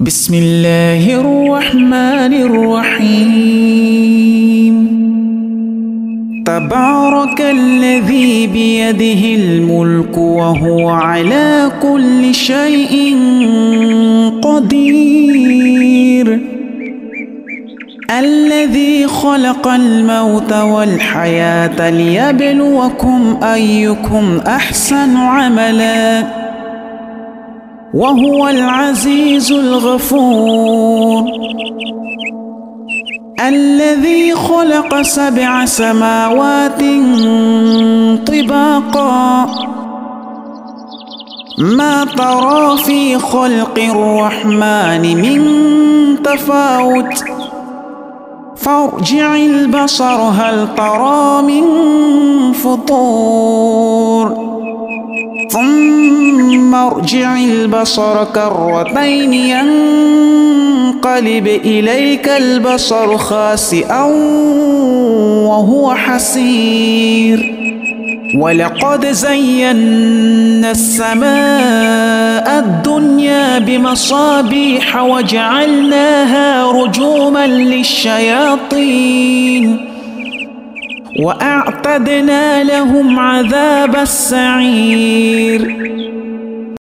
بسم الله الرحمن الرحيم. تبارك الذي بيده الملك وهو على كل شيء قدير. الذي خلق الموت والحياة ليبلوكم أيكم أحسن عملا وهو العزيز الغفور. الذي خلق 7 سماوات طباقا ما ترى في خلق الرحمن من تفاوت فارجع البصر هل ترى من فطور ثم ارجع البصر كرتين ينقلب إليك البصر خاسئا وهو حسير. ولقد زينا السماء الدنيا بمصابيح وجعلناها رجوما للشياطين وأعتدنا لهم عذاب السعير.